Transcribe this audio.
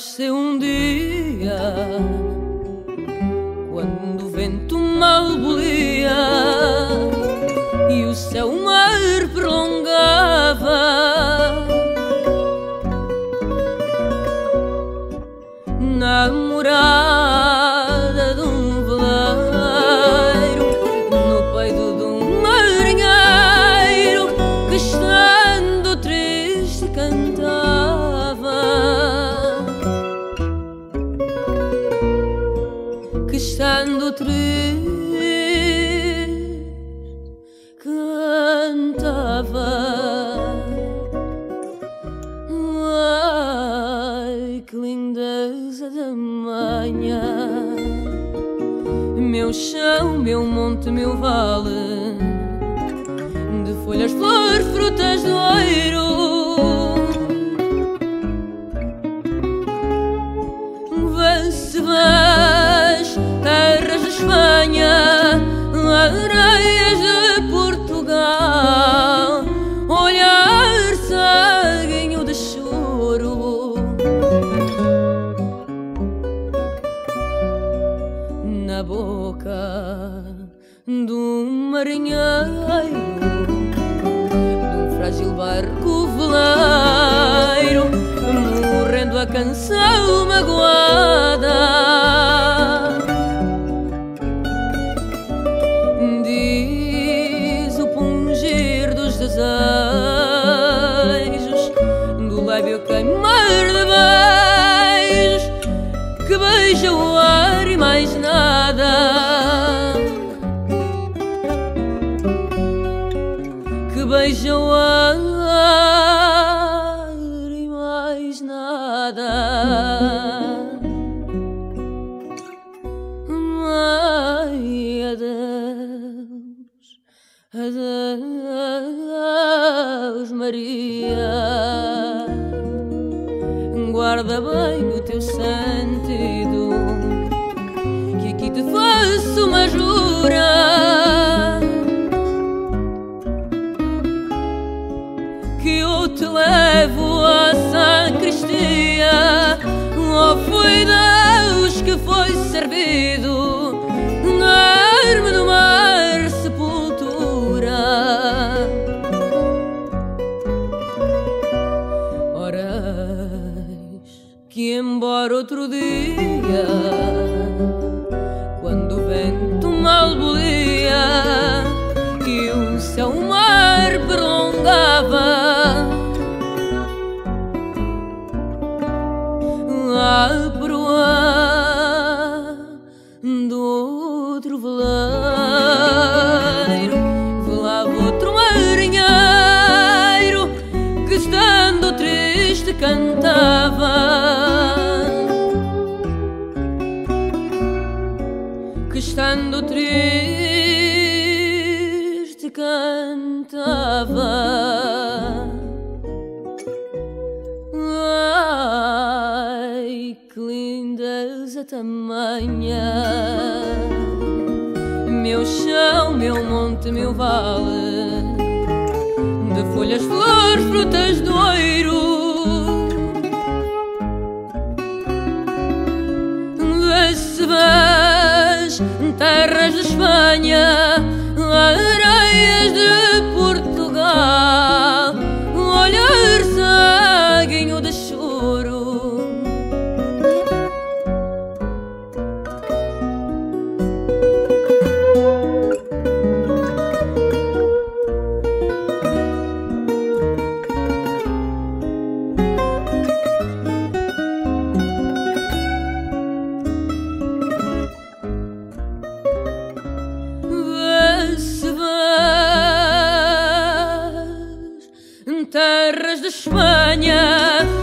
Nasceu um dia quando o vento mal bolia e o céu o mar prolongava. Na morada de um veleiro, no peito de um marinheiro que, estando triste, cantava. Que, estando triste, cantava. Ai, que lindeza da manhã! Meu chão, meu monte, meu vale, de folhas, flores, frutas do oiro. Vê-se bem terras de Espanha, areias de Portugal, olhar ceguinho de choro. Na boca de um marinheiro, de um frágil barco veleiro, morrendo a canção magoada. Diz o pungir dos desejos, do lábio queimar de beijos, que beija o ar e mais nada. Que beija o ar e mais nada. Ai, adeus, adeus, Maria. Guarda bem o teu sentido, que aqui te faço uma jura, que eu te levo à sacristia. Oh, foi Deus que foi servido na arma do mar sepultura. Que embora outro dia, quando o vento mal bolia e o céu o mar prolongava, a proa do outro veleiro velava outro marinheiro que, estando triste, cantava. Que, estando triste, cantava. Ai, que lindeza tamanha! Meu chão, meu monte, meu vale, de folhas, flores, frutas do oiro. Vê-se bem terras de Espanha, areias de Portugal, olhar ceguinho de choro. Terras de Espanha,